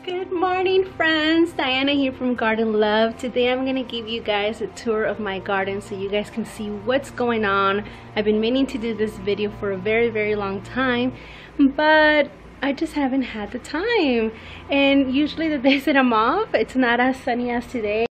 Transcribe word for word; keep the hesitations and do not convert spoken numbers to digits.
Good morning, friends. Diana here from Garden Love. Today I'm gonna give you guys a tour of my garden so you guys can see what's going on. I've been meaning to do this video for a very very long time, but I just haven't had the time. And usually the days that I'm off, it's not as sunny as today.